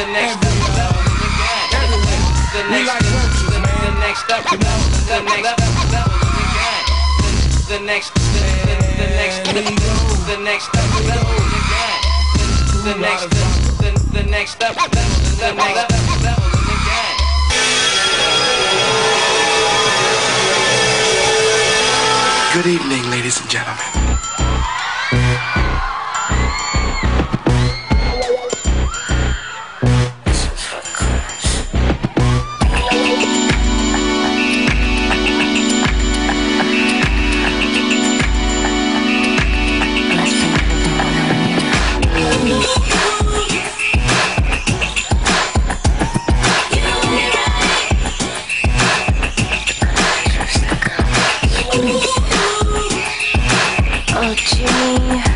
the next level in the game. The next up level, the next level in the game. The next up level in the game. The next up level in the game. Good evening, ladies and gentlemen. Oh, Jimmy.